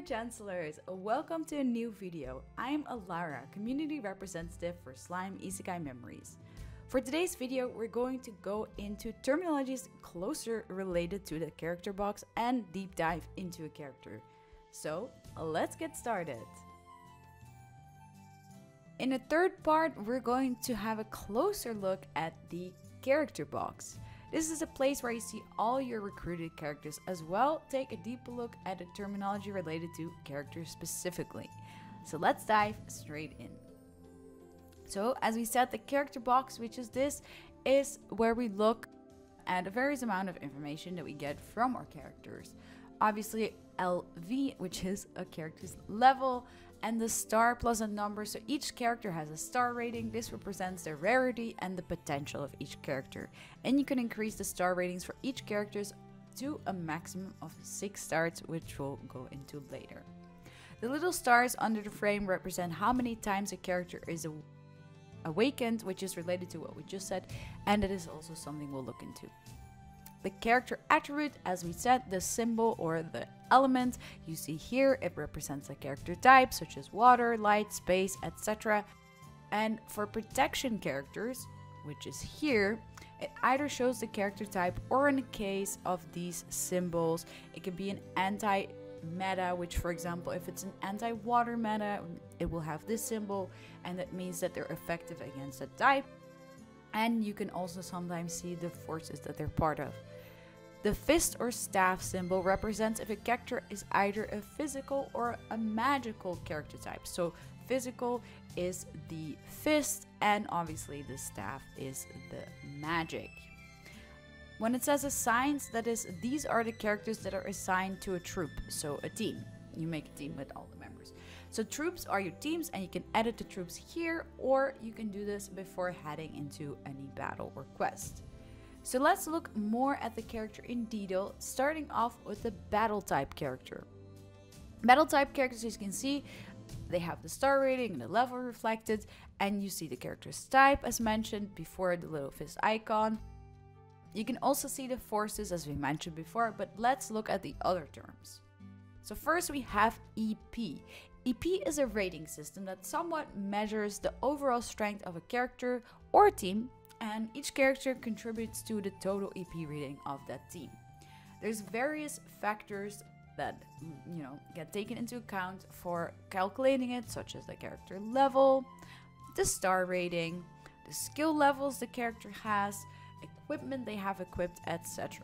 Chancellors! Welcome to a new video. I'm Elara, community representative for Slime Isekai Memories. For today's video, we're going to go into terminologies closer related to the character box and deep dive into a character. So, let's get started. In the third part, we're going to have a closer look at the character box. This is a place where you see all your recruited characters, as well take a deeper look at the terminology related to characters specifically. So let's dive straight in. So as we said, the character box, which is this, is where we look at a various amount of information that we get from our characters. Obviously LV, which is a character's level, and the star plus a number, so each character has a star rating. This represents the rarity and the potential of each character. And you can increase the star ratings for each character to a maximum of 6 stars, which we'll go into later. The little stars under the frame represent how many times a character is awakened, which is related to what we just said, and it is also something we'll look into. The character attribute, as we said, the symbol or the element you see here, it represents a character type such as water, light, space, etc. And for protection characters, which is here, it either shows the character type, or in the case of these symbols, it can be an anti-meta, which, for example, if it's an anti-water meta, it will have this symbol, and that means that they're effective against a type. And you can also sometimes see the forces that they're part of. The fist or staff symbol represents if a character is either a physical or a magical character type. So physical is the fist, and obviously the staff is the magic. When it says assigned, that is, these are the characters that are assigned to a troop, so a team. You make a team with all the members. So troops are your teams, and you can edit the troops here, or you can do this before heading into any battle or quest. So let's look more at the character in detail, starting off with the battle type character. Battle type characters, as you can see, they have the star rating and the level reflected, and you see the character's type as mentioned before, the little fist icon. You can also see the forces as we mentioned before, but let's look at the other terms. So first we have EP. EP is a rating system that somewhat measures the overall strength of a character or team, and each character contributes to the total EP rating of that team. There's various factors that get taken into account for calculating it, such as the character level, the star rating, the skill levels the character has, equipment they have equipped, etc.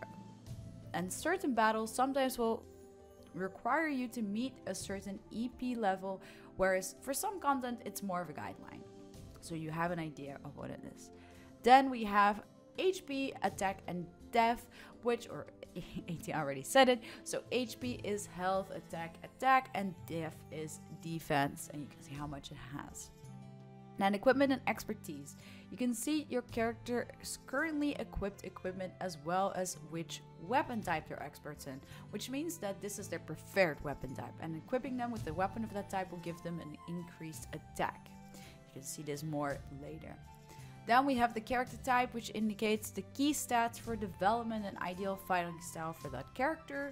And certain battles sometimes will require you to meet a certain EP level, whereas for some content it's more of a guideline, so you have an idea of what it is. Then we have HP, attack, and def, which, or AT already said it, so HP is health, attack, and def is defense, and you can see how much it has. Then equipment and expertise. You can see your character's currently equipped equipment, as well as which weapon type they're experts in, which means that this is their preferred weapon type, and equipping them with the weapon of that type will give them an increased attack. You can see this more later. Then we have the character type, which indicates the key stats for development and ideal fighting style for that character.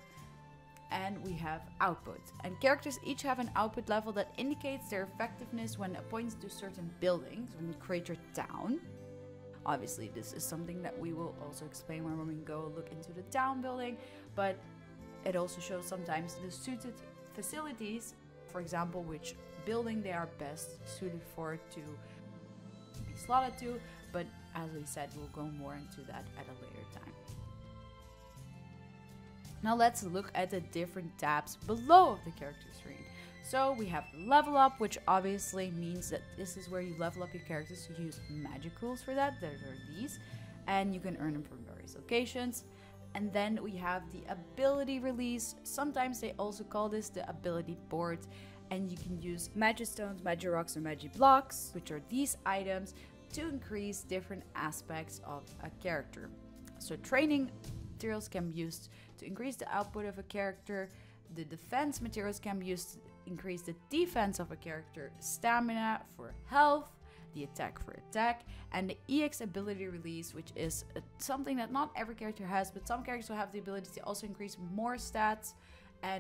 And we have output, and characters each have an output level that indicates their effectiveness when appointed to certain buildings, when you create your town. Obviously this is something that we will also explain when we go look into the town building, but it also shows sometimes the suited facilities, for example, which building they are best suited for to be slotted to, but as we said, we'll go more into that at a later time. Now let's look at the different tabs below the character screen. So we have level up, which obviously means that this is where you level up your characters. You use magicals for that, there are these, and you can earn them from various locations. And then we have the ability release. Sometimes they also call this the ability board, and you can use magistones, magirocks, or magiblocks, which are these items, to increase different aspects of a character. So training materials can be used to increase the output of a character. The defense materials can be used to increase the defense of a character, stamina for health, the attack for attack, and the EX ability release, which is something that not every character has, but some characters will have the ability to also increase more stats, and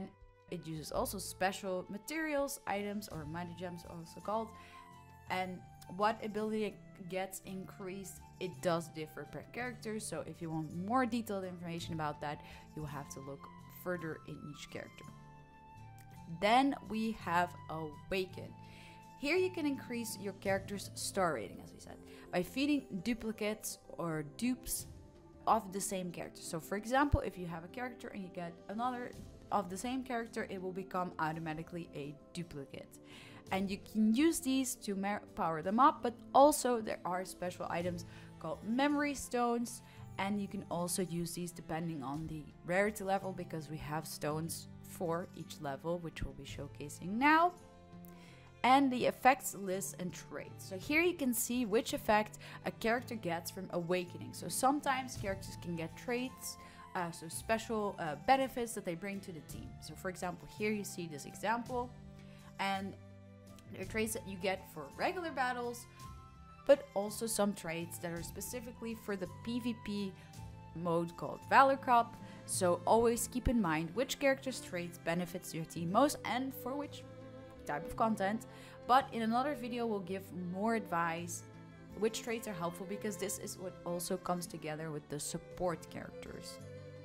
It uses also special materials, items, or mighty gems also called. And what ability it gets increased, it does differ per character. So if you want more detailed information about that, you'll have to look further in each character. Then we have Awaken. Here you can increase your character's star rating, as we said, by feeding duplicates or dupes of the same character. So for example, if you have a character and you get another of the same character, it will become automatically a duplicate. And you can use these to power them up, but also there are special items called memory stones, and you can also use these depending on the rarity level, because we have stones for each level, which we'll be showcasing now. And the effects list and traits. So here you can see which effect a character gets from awakening. So sometimes characters can get traits, so special benefits that they bring to the team. So for example, here you see this example, and there are traits that you get for regular battles, but also some traits that are specifically for the PvP mode called Valor Cup. So always keep in mind which character's traits benefits your team most and for which type of content. But in another video we'll give more advice which traits are helpful, because this is what also comes together with the support characters.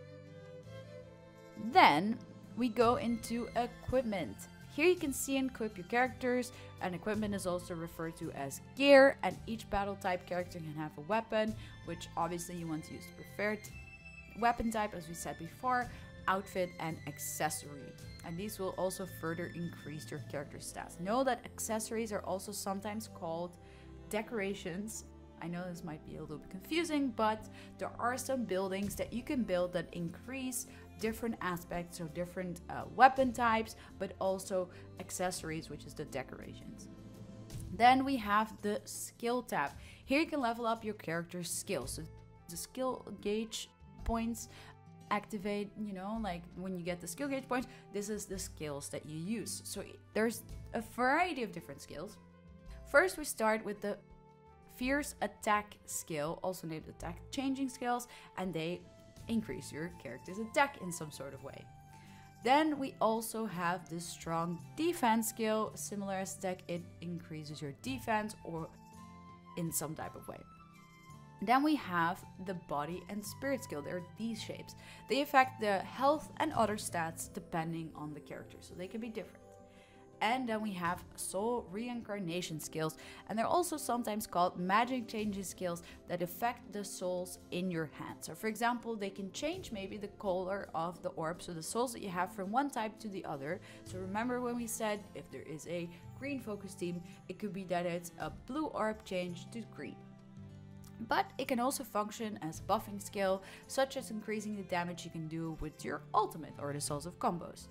Then we go into equipment. Here you can see and equip your characters, and equipment is also referred to as gear, and each battle type character can have a weapon, which obviously you want to use the preferred weapon type, as we said before, outfit, and accessory. And these will also further increase your character stats. Know that accessories are also sometimes called decorations. I know this might be a little bit confusing, but there are some buildings that you can build that increase different aspects, so different weapon types, but also accessories, which is the decorations. Then we have the skill tab. Here you can level up your character's skills. So the skill gauge points activate, you know, like when you get the skill gauge points, this is the skills that you use. So there's a variety of different skills. First, we start with the fierce attack skill, also named attack changing skills, and they increase your character's attack in some sort of way. Then we also have the strong defense skill, similar as attack, it increases your defense or in some type of way. Then we have the body and spirit skill. They're these shapes. They affect the health and other stats depending on the character, so they can be different. And then we have soul reincarnation skills, and they're also sometimes called magic changing skills that affect the souls in your hand. So for example, they can change maybe the color of the orb, so the souls that you have from one type to the other. So remember when we said if there is a green focus team, it could be that it's a blue orb changed to green. But it can also function as a buffing skill, such as increasing the damage you can do with your ultimate or the souls of combos.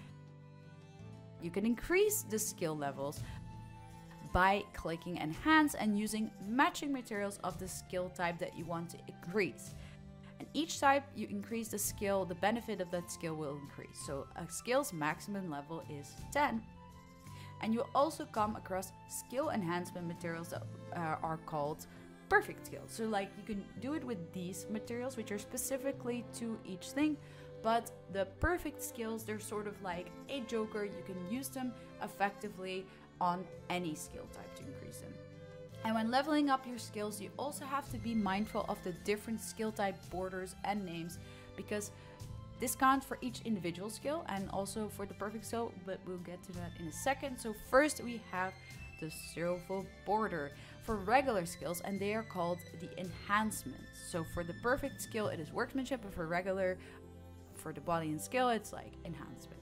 You can increase the skill levels by clicking enhance and using matching materials of the skill type that you want to increase. And each type you increase the skill, the benefit of that skill will increase. So a skill's maximum level is 10. And you'll also come across skill enhancement materials that are called perfect skills. So like you can do it with these materials, which are specifically to each thing. But the perfect skills, they're sort of like a joker. You can use them effectively on any skill type to increase them. And when leveling up your skills, you also have to be mindful of the different skill type borders and names, because this counts for each individual skill and also for the perfect skill, but we'll get to that in a second. So first we have the silver border for regular skills, and they are called the enhancements. So for the perfect skill, it is workmanship, but for regular, for the body and skill, it's like enhancement.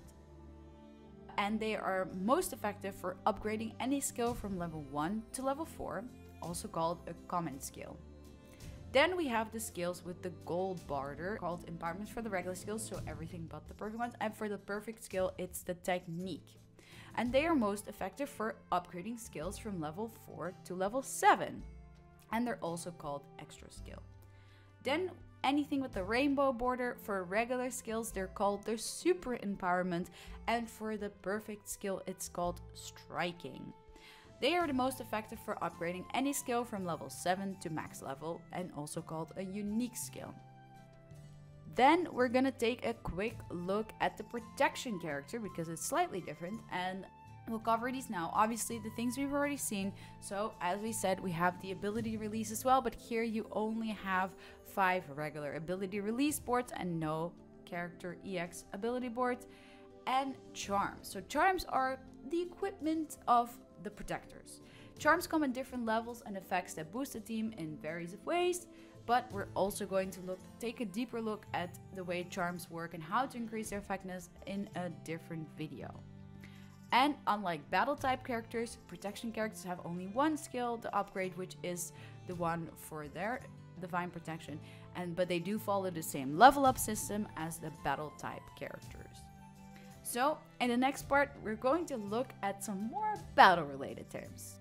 And they are most effective for upgrading any skill from level 1 to level 4, also called a common skill. Then we have the skills with the gold border, called empowerments for the regular skills, so everything but the perfect ones. And for the perfect skill, it's the technique. And they are most effective for upgrading skills from level 4 to level 7. And they're also called extra skill. Then anything with the rainbow border, for regular skills, they're called the super empowerment. And for the perfect skill, it's called striking. They are the most effective for upgrading any skill from level 7 to max level, and also called a unique skill. Then we're gonna take a quick look at the protection character because it's slightly different, and we'll cover these now. Obviously the things we've already seen. So as we said, we have the ability release as well, but here you only have 5 regular ability release boards and no character EX ability boards, and charms. So charms are the equipment of the protectors. Charms come in different levels and effects that boost the team in various ways, but we're also going to take a deeper look at the way charms work and how to increase their effectiveness in a different video. And unlike battle type characters, protection characters have only one skill to upgrade, which is the one for their divine protection, but they do follow the same level up system as the battle type characters. So in the next part, we're going to look at some more battle related terms.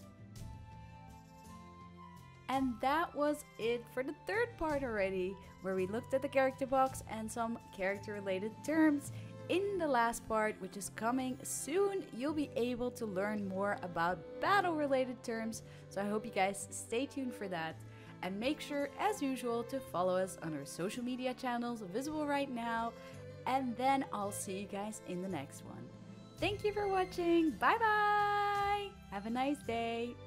And that was it for the third part already, where we looked at the character box and some character related terms. In the last part, which is coming soon, you'll be able to learn more about battle related terms. So I hope you guys stay tuned for that. And make sure, as usual, to follow us on our social media channels visible right now. And then I'll see you guys in the next one. Thank you for watching. Bye bye. Have a nice day.